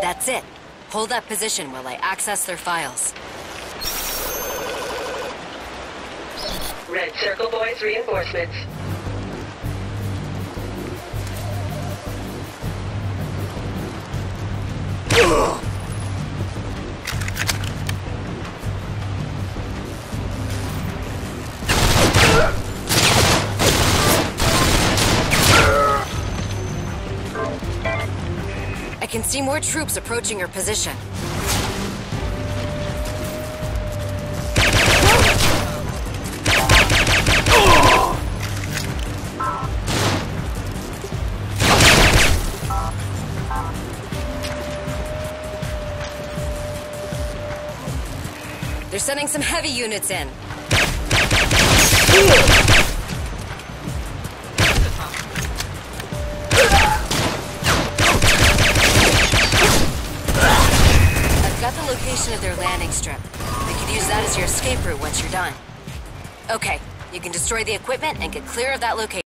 That's it. Hold that position while I access their files. Red Circle Boys reinforcements. I can see more troops approaching your position. They're sending some heavy units in. I've got the location of their landing strip. We could use that as your escape route once you're done. Okay, you can destroy the equipment and get clear of that location.